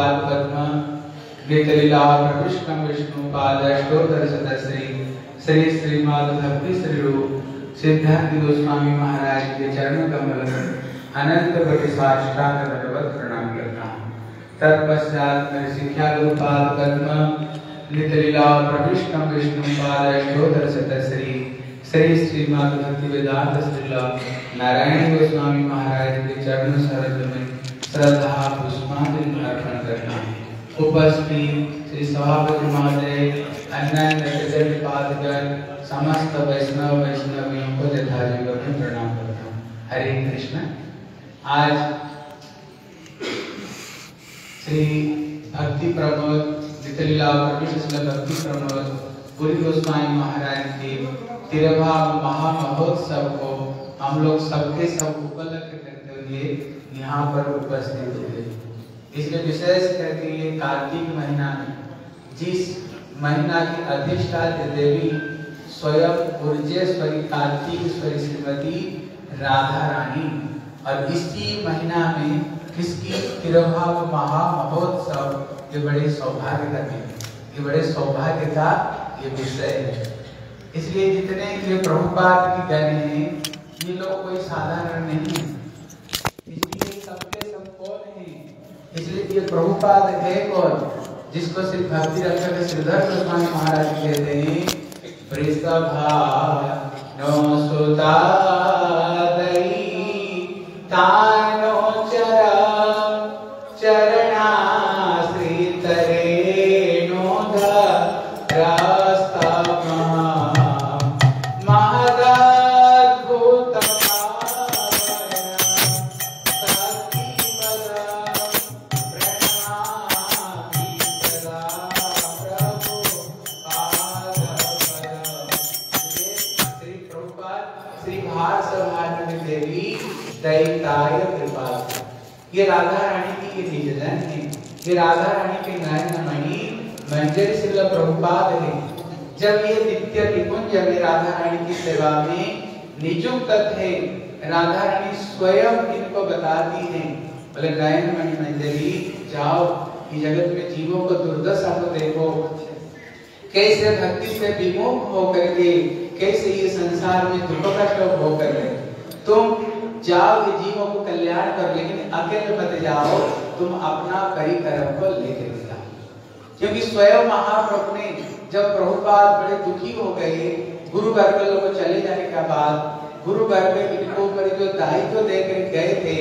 पाद पद्म नितलीला प्रविष्टम विष्णु पाद अष्टोत्तर शतश्री श्री श्रीमद् भक्ति श्री रूप सिद्धांत गोस्वामी महाराज के चरण कमल अनंत कोटि साष्टांग दंडवत प्रणाम करता हूँ। तत्पश्चात मेरे शिक्षा गुरु पाद पद्म नितलीला प्रविष्टम विष्णु पाद अष्टोत्तर शतश्री श्री श्रीमद् भक्ति वेदांत श्रीला नारायण गोस्वामी महाराज के चरण सरोज में श्रद्धा पुष्पांजलि अर्पण करता हूँ। उपस्थित श्री सभापति महोदय, अन्य पादगण, समस्त वैष्णव वैष्णवियों को यथायोग्य में प्रणाम करता हूँ। हरे कृष्ण। आज श्री भक्ति प्रमोद नितलीला भक्ति प्रमोद पुरी गोस्वामी महाराज के 13वां महामहोत्सव को हम लोग सबके सब उपलक्ष्य करते हुए यहाँ पर उपस्थित हुए। इसमें विशेष करके ये कार्तिक महीना में जिस महीना की अधिष्ठात्री देवी स्वयं ऊर्जेश्वरी कार्तिकेश्वरी श्रीमती राधा रानी और इसी महीना में किसकी 13वां महामहोत्सव, ये बड़े सौभाग्य का दिन, ये बड़े सौभाग्य का ये विषय है। इसलिए जितने ये प्रभुपाद की गण हैं ये लोग कोई साधारण नहीं है। इसलिए सबके सब कौन है? इसलिए ये प्रभुपाद है कौन? जिसको श्री भक्ति रक्षक श्रीधर गोस्वामी महाराज कहते हैं वृषभा नो सुता दई तानो चरणा श्री तरे नो रास्ता ये राधा रानी की ये निजन है। ये राधा रानी के नयन मणि मंजरी श्रील प्रभुपाद है। जब ये नित्य निकुंज में राधा रानी की सेवा में नियुक्त थे, राधा रानी स्वयं इनको बताती हैं, बोले नयन मणि मंजरी जाओ इस जगत में जीवों को दुर्दशा को देखो, कैसे भक्ति से विमुख होकर के कैसे ये संसार में दुख कष्ट होकर रहे। तुम जाओ ये जीवों को कल्याण कर, लेकिन अकेले मत जाओ, तुम अपना परिक्रम को लेकर जाओ। क्योंकि स्वयं महाप्रभु ने जब प्रभुपाद बड़े दुखी हो गए, गुरु वर्ग लोगों को चले जाने के बाद गुरु वर्ग इनको ऊपर जो दायित्व देकर गए थे,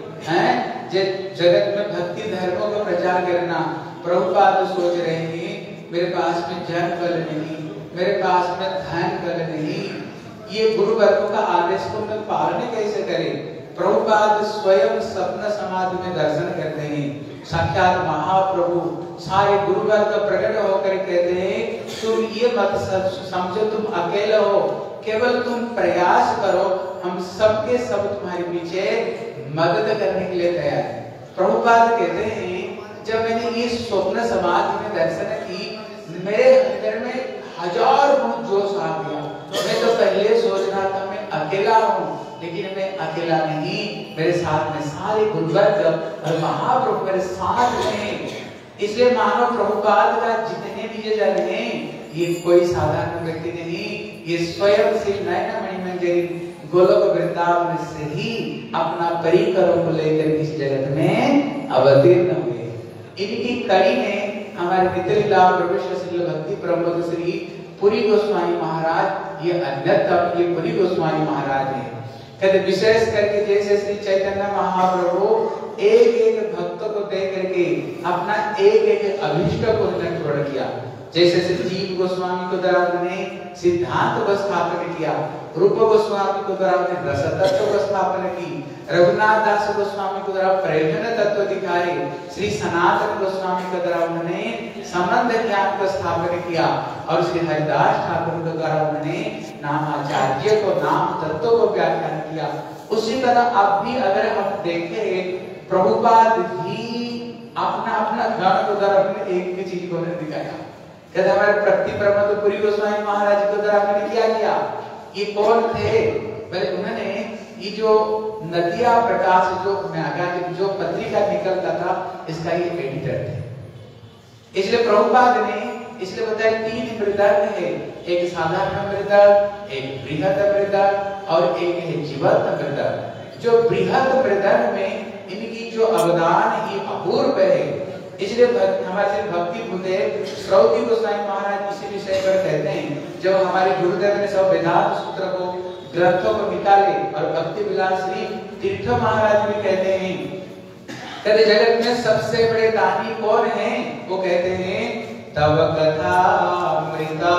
हैं जगत में भक्ति धर्मों का प्रचार करना, प्रभुपाद सोच रहे हैं मेरे पास में जन बल नहीं, मेरे पास में धन बल नहीं, ये गुरु वर्गों का आदेश को मैं पालन कैसे करें। प्रभुपाद स्वयं स्वप्न समाधि में दर्शन करते हैं, साक्षात महाप्रभु सारे गुरु वर्ग प्रकट होकर कहते हैं तुम ये मत समझो तुम अकेले हो, केवल तुम प्रयास करो, हम सबके सब तुम्हारे पीछे मदद करने के लिए तैयार है। प्रभुपाद कहते हैं जब मैंने ये स्वप्न समाधि में दर्शन की, मेरे अंदर में 1000 गुण जोश आ गया। मैं तो पहले सोच रहा था मैं अकेला हूँ, लेकिन मैं अकेला नहीं, मेरे साथ में सारे गुरुवर्ग और महाप्रभु मेरे साथ हैं। इसलिए मानव प्रभुपाद का जितने भी ये जन हैं, ये कोई साधारण व्यक्ति नहीं, ये स्वयं श्री नयन मणि मंजरी गोलोक वृंदावन से ही अपना परिक्रम को लेकर इस जगत में अवतीर्ण हुए। इनकी कड़ी में हमारे नितलीला श्री भक्ति प्रमोद श्री पुरी गोस्वामी महाराज ये अन्यतम, ये पुरी गोस्वामी महाराज हैं। कहते विशेष करके जैसे श्री चैतन्य महाप्रभु एक एक भक्त को दे करके अपना एक एक अभिष्ट को पूर्ण किया। जैसे श्री जीव गोस्वामी को द्वारा उन्होंने सिद्धांत को स्थापन किया, रूप गोस्वामी को द्वारा उन्होंने रस तत्व को स्थापन की, रघुनाथ दास गोस्वामी को द्वारा प्रयोजन तत्व दिखाए, श्री सनातन गोस्वामी को द्वारा उन्होंने संबंध ज्ञान को स्थापन किया, और श्री हरिदास ठाकुर के द्वारा उन्होंने नामाचार्य को नाम तत्व को व्याख्यान किया। उसी तरह अब भी अगर हम देखें प्रभुपाद भी अपना अपना गण को द्वारा अपने एक ही चीज को दिखाया। कहते हमारे भक्ति प्रमोद पुरी गोस्वामी महाराज को द्वारा हमने क्या किया? ये कौन थे? पहले उन्होंने ये जो नदिया प्रकाश जो पत्रिका निकलता था, इसका ये एडिटर थे। इसलिए प्रभुपाद ने इसलिए बताया 3 मृदंग है, एक साधारण मृदंग, एक बृहद मृदंग और एक है जीवंत मृदंग। जो बृहद मृदंग में इनकी जो अवदान ही अपूर्व है। इसलिए हमारे भक्ति बुद्धेव श्रौती गोस्वामी महाराज इसी विषय पर कहते हैं, जब हमारे गुरुदेव ने सब वेदांत सूत्र को ग्रंथों को निकाले और भक्ति विलास श्री तीर्थ महाराज भी कहते हैं, कहते जगत में सबसे बड़े दानी कौन है? वो कहते हैं तव कथा अमृता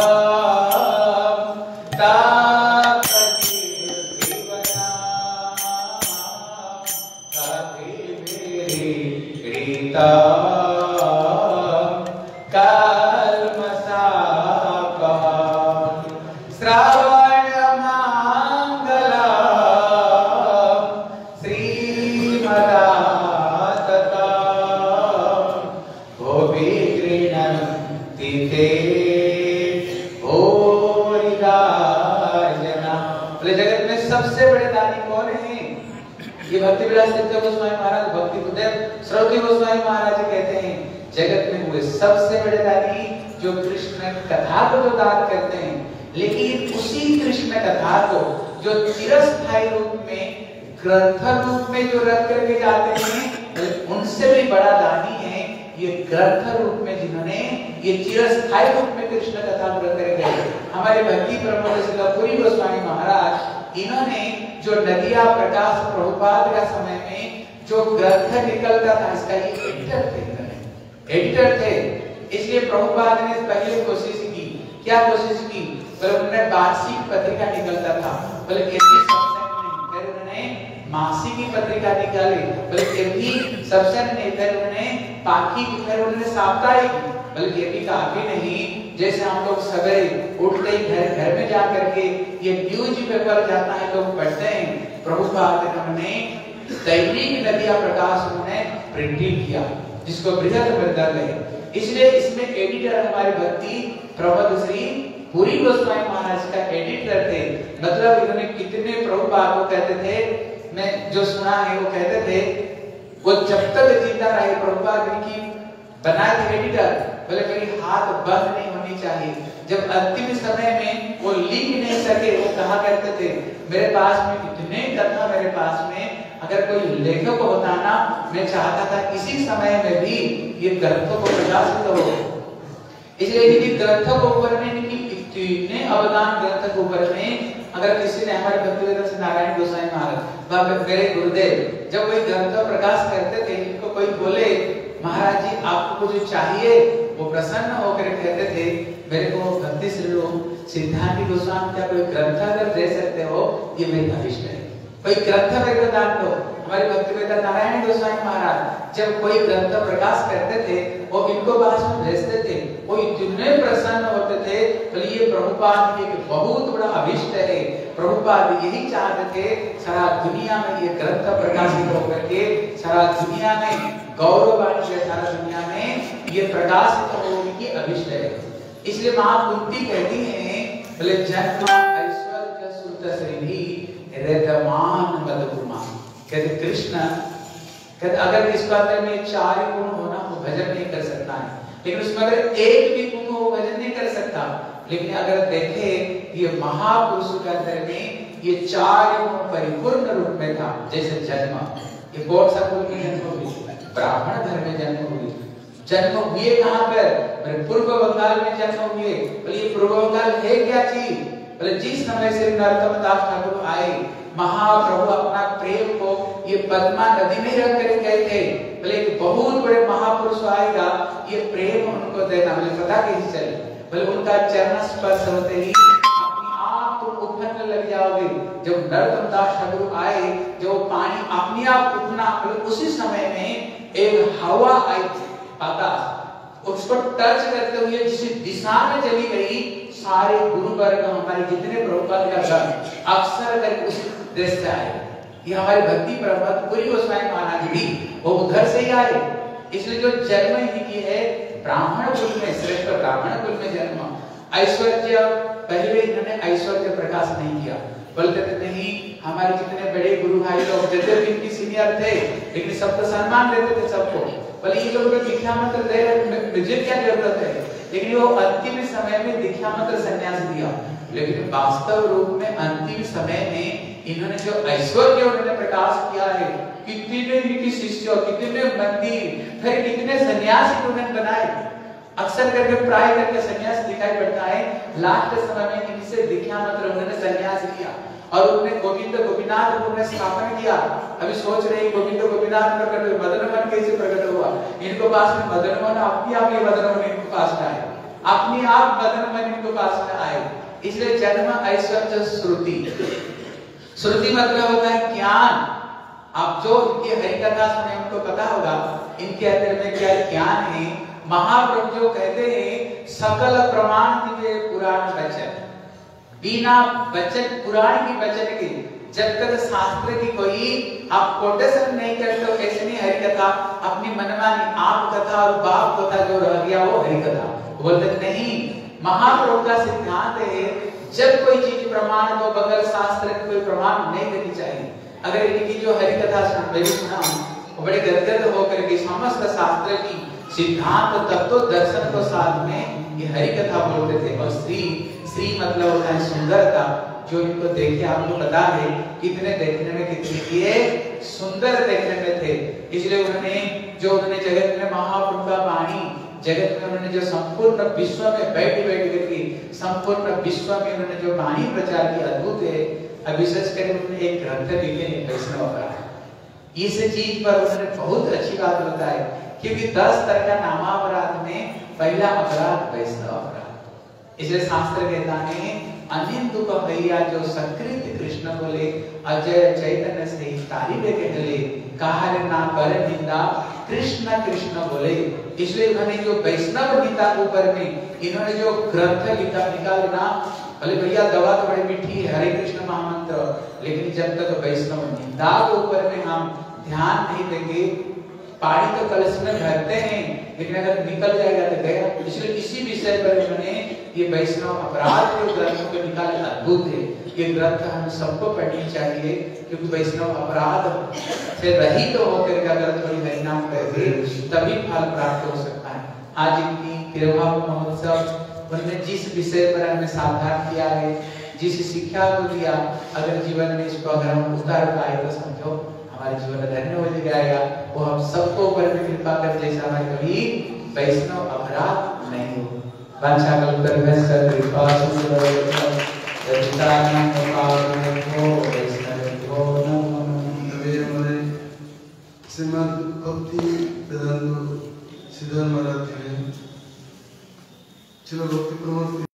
जगत में हुए सबसे बड़े दानी जो कृष्ण कथा को तो दान करते हैं, लेकिन उसी कृष्ण कथा को जो चिरस्थायी रूप में ग्रंथ रूप में जो रख करके जाते हैं, उनसे भी बड़ा दानी है ये ग्रंथ रूप में जिन्होंने ये चिरस्थायी रूप में कृष्ण कथा को रख करके गए। हमारे भक्ति प्रमोद सिद्धपुरी गोस्वामी महाराज, इन्होंने जो नदिया प्रकाश प्रभुपाद का समय में जो ग्रंथ निकलता था, इसका ये एडिटर थे। इसलिए प्रभुपाद ने पहले कोशिश की, क्या कोशिश की? पर उन्होंने वार्षिक पत्रिका निकलता था, बोले फिर उन्होंने मासिक की पत्रिका निकाली, बोले सबसे नहीं, फिर उन्होंने पाखी, फिर उन्होंने साप्ताहिक, बोले ये भी काफी नहीं। जैसे हम लोग सवेरे उठते ही घर में जा करके ये न्यूज पेपर जाता है, लोग पढ़ते हैं। प्रभुपाद ने दैनिक नदिया प्रकाश उन्होंने प्रिंटिंग किया, जिसको बृहद मृदंग है। इसलिए इसमें एडिटर हमारे भक्ति प्रमोद श्री पुरी गोस्वामी महाराज का एडिटर थे। मतलब इन्होंने कितने प्रभुपाद को कहते थे, मैं जो सुना है वो कहते थे, वो जब तक जिंदा रहे प्रभुपाद की बनाए थे एडिटर, बोले मेरी हाथ बंद नहीं होनी चाहिए। जब अंतिम समय में वो लिख नहीं सके, वो कहा करते थे मेरे पास में इतने कथा, मेरे पास में अगर कोई लेखक होता ना, मैं चाहता था इसी समय में भी ये ग्रंथों को प्रकाशित हो। इसलिए इनकी ग्रंथों को ऊपर में इनकी इतने अवदान ग्रंथ के ऊपर में, अगर किसी ने हमारे भक्तिवेदांत से नारायण गोसाई महाराज मेरे गुरुदेव जब कोई ग्रंथ प्रकाश करते थे, इनको कोई बोले महाराज जी आपको जो चाहिए, वो प्रसन्न होकर कहते थे मेरे को भक्ति श्री सिद्धांत गोस्वामी का कोई ग्रंथ अगर दे सकते हो, ये मेरी अभिष्ट है, कोई ग्रंथ मेरे को दान दो। हमारे भक्तिवेदांत नारायण गोस्वामी महाराज जब कोई ग्रंथ प्रकाश करते थे, वो इनको पास में भेजते थे, वो इतने प्रसन्न होते थे, बोले ये प्रभुपाद की एक बहुत बड़ा अभिष्ट है। प्रभुपाद यही चाहते थे सारा दुनिया में ये ग्रंथ प्रकाशित होकर के सारा दुनिया में गौरवान्वित है, सारा दुनिया में ये प्रकाशित हो, उनकी अभिष्ट है। इसलिए मां कुंती कहती हैं, बोले जन्म ऐश्वर्य सुत श्री रेतमान मदगुमा, कहते कृष्ण कहते अगर इसका अंदर में 4 गुण होना, वो भजन नहीं कर सकता है, लेकिन उसमें अगर एक भी गुण हो, वो भजन नहीं कर सकता। लेकिन अगर देखे ये महापुरुष के अंदर में ये 4 गुण परिपूर्ण रूप में था। जैसे जन्म, ये कौन सा कुल में जन्म हुई? ब्राह्मण घर में जन्म हुई। जन्म हुए कहां पर? पूर्व बंगाल में जन्म हुए। बोले पूर्व बंगाल है क्या चीज? बोले जिस समय से नरोत्तम दास ठाकुर आए, महाप्रभु अपना प्रेम को ये पद्मा नदी में रख कर गए थे। बोले एक बहुत बड़े महापुरुष आएगा, ये प्रेम उनको देना। बोले पता कैसे चले? बोले उनका चरण स्पर्श होते ही अपनी आप तुम उठने लग जाओगे। जब नरोत्तम दास ठाकुर आए, जो पानी अपने आप उठना, उसी समय में एक हवा आई आकाश, उसको टच करते हुए जिस दिशा में चली गई, सारे गुरु वर्ग हमारे जितने प्रभुपाद का दल अक्सर करके उस देश से आए। ये हमारे भक्ति प्रभुपाद पुरी गोस्वामी महाराज भी वो उधर से ही आए। इसलिए जो जन्म इनकी है ब्राह्मण कुल में, श्रेष्ठ ब्राह्मण कुल में जन्म। ऐश्वर्य पहले इन्होंने ऐश्वर्य प्रकाश नहीं किया, बोलते थे नहीं, हमारे जितने बड़े गुरु भाई लोग जैसे इनकी सीनियर थे लेकिन सबको सम्मान देते थे सबको, बोले ये लोग दीक्षा मंत्र दे रहे, मुझे क्या जरूरत है। लेकिन वो अंतिम समय में दीक्षा मंत्र संन्यास दिया, लेकिन वास्तव रूप में अंतिम समय में इन्होंने जो ऐश्वर्य उन्होंने प्रकाश किया है, कितने इनके शिष्य, कितने मंदिर, फिर कितने सन्यासी उन्होंने बनाए। अक्सर करके प्राय करके सन्यास दिखाई पड़ता है, लास्ट समय में इनसे दीक्षा मंत्र उन्होंने सन्यास लिया और उन्होंने गोविंद गोपीनाथ उन्होंने स्थापना किया। अभी सोच रहे गोविंद गोपीनाथ प्रकट हुए, मदन मोहन कैसे प्रकट हुआ, इनको पास में मदन मोहन अपने आप ही मदन मोहन इनको पास में आए, अपने आप मदन मोहन इनको पास में आए। इसलिए जन्म ऐश्वर्य श्रुति, श्रुति मतलब होता है ज्ञान। आप जो इनकी हरि कथा सुने उनको पता होगा इनके अंदर में क्या ज्ञान है। महाप्रभु जो कहते हैं सकल प्रमाण दिवे पुराण वचन, बिना वचन पुराण की वचन के जब तक शास्त्र की कोई आप कोटेशन नहीं करते हो, ऐसे नहीं हरि कथा अपनी मनमानी आप कथा और बाप कथा जो रह गया वो हरि कथा बोलते नहीं। महाप्रभु का सिद्धांत है जब कोई चीज प्रमाण दो बगैर शास्त्र के कोई प्रमाण नहीं देनी चाहिए। अगर इनकी जो हरि कथा सुना वो बड़े गदगद होकर के समस्त शास्त्र की सिद्धांत तत्व दर्शन को साथ में ये हरि कथा बोलते थे। और श्री श्री मतलब होता है सुंदरता, जो इनको देखे आपको पता है कितने देखने में कितने ये सुंदर देखने में थे। इसलिए उन्होंने जो उन्होंने जगत में महाप्रभु का वाणी, जगत में उन्होंने जो संपूर्ण विश्व में बैठ करके संपूर्ण विश्व में उन्होंने जो वाणी प्रचार की अद्भुत है। अब विशेष कर उन्होंने एक ग्रंथ लिखे हैं वैष्णव अपराध। इस चीज पर उन्होंने बहुत अच्छी बात बताई, क्योंकि 10 तरह का नामापराध में पहला अपराध वैष्णव अपराध। इसलिए शास्त्र कहता है अनिंदु का भैया जो सकृत कृष्ण बोले अजय चैतन्य से तारीफ कहले कहा ना कर निंदा कृष्ण कृष्ण बोले। इसलिए इन्होंने जो वैष्णव गीता के ऊपर में इन्होंने जो ग्रंथ निकाले ना, बोले भैया दवा तो बड़ी मीठी है हरे कृष्ण महामंत्र, लेकिन जब तक वैष्णव निंदा के ऊपर में हम ध्यान नहीं देंगे, पानी तो कलश में भरते हैं लेकिन अगर निकल जाएगा तो गया। इसलिए इसी विषय पर उन्होंने ये वैष्णव अपराध के ग्रंथों को निकाले, अद्भुत है। ये ग्रंथ हम सबको पढ़नी चाहिए, क्योंकि वैष्णव अपराध से रहित होकर अगर थोड़ी हरिनाम करेंगे तभी फल प्राप्त हो सकता है। आज इनकी तिरुभाव महोत्सव उन्होंने जिस विषय पर हमें सावधान किया है, जिस शिक्षा को दिया, अगर जीवन में इसको अगर हम उतार पाए तो समझो हमारे जीवन धन्य हो जाएगा। वो हम सबको ऊपर में कृपा कर जैसा हमारे कभी वैष्णव अपराध नहीं हो। वांछा कल्पतरुभ्यश्च कृपा श्रीमद् भक्ति वेदांत श्रीधर महाराज जी ने श्रील भक्ति प्रमोद